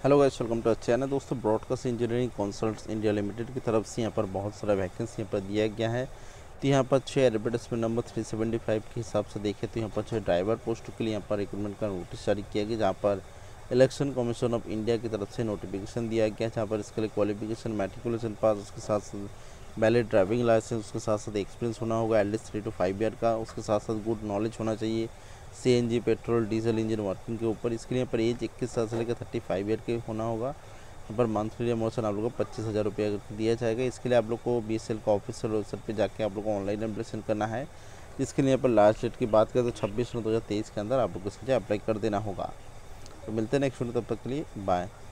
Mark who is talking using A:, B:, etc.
A: Hello guys, welcome to channel. दोस्तों, broadcast engineering consultants India limited की तरफ से यहाँ पर बहुत सारा वैकेंसी यहाँ पर दिया गया है। तो यहाँ पर 6 एडवर्टाइजमेंट नंबर 375 के हिसाब से देखें तो यहाँ पर 6 ड्राइवर पोस्ट के लिए यहाँ पर रिक्रूटमेंट का नोटिस जारी किया गया, जहाँ पर इलेक्शन कमीशन ऑफ इंडिया की तरफ से नोटिफिकेशन दिया गया, जहाँ पर इसके लिए क्वालिफिकेशन मैट्रिकुलेशन पास, उसके साथ साथ वैलिड ड्राइविंग लाइसेंस, उसके साथ साथ एक्सपीरियंस होना होगा एटलीस्ट 3 to 5 ईयर का, उसके साथ साथ गुड नॉलेज होना चाहिए CNG petrol diesel engine working के ऊपर। इसके लिए यहाँ पर एज 21 साल से लेकर 35 ईयर के होना होगा। यहाँ पर मंथली अमाउंट आप लोगों को 25,000 रुपये दिया जाएगा। इसके लिए आप लोग को BSL का ऑफिशियल वेबसाइट पे जाके आप लोग को ऑनलाइन एप्लीकेशन करना है। इसके लिए यहाँ पर लास्ट डेट की बात करें तो 26/9/2023 के अंदर आप लोग को इसके लिए अप्लाई कर देना होगा। तो मिलते हैं नेक्स्ट वीडियो, तब तक के लिए बाय।